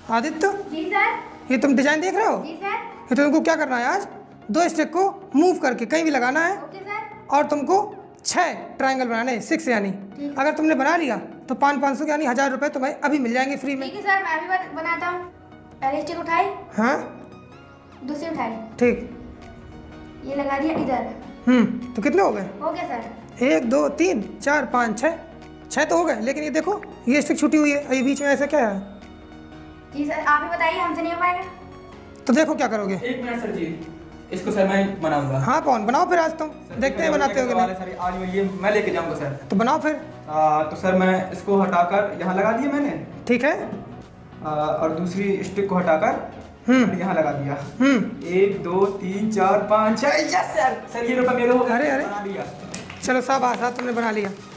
आदित्य, जी sir. ये तुम design देख रहे हो? जी सर। ये तुमको क्या करना है आज, 2 स्टिक को मूव करके कहीं भी लगाना है ओके सर। और तुमको 6 ट्रायंगल बनाने हैं, 6 यानी। अगर तुमने बना लिया तो 500 यानी 1000 रुपये तुम्हें अभी मिल जाएंगे फ्री में। ठीक है सर, मैं भी बनाता हूँ। पहले स्टिक उठाई, हाँ दूसरी उठाई, ठीक। ये लगा दिया इधर। तो कितने हो गए? हो गया सर। 1 2 3 4 5 6 तो हो गए। लेकिन ये देखो, ये स्टिक छूटी हुई है, अभी बीच में ऐसा क्या है? जी सर, आप ही बताइए, हमसे नहीं हो पाएगा। तो देखो क्या करोगे। 1 मिनट सर जी, इसको सर मैं बनाऊंगा। हाँ पवन, बनाओ फिर आज तुम, देखते हैं बनाते हो कि नहीं। सर आज ये मैं लेके जाऊंगा सर। तो बनाओ फिर। तो सर मैं इसको हटाकर यहाँ लगा दिया मैंने। ठीक है। और दूसरी स्टिक को हटाकर यहाँ लगा दिया। 1 2 3 4 5 6। यस सर, सर ये रुपये मेरे हो गए। अरे बना दिया। चलो शाबाश, तुमने बना लिया।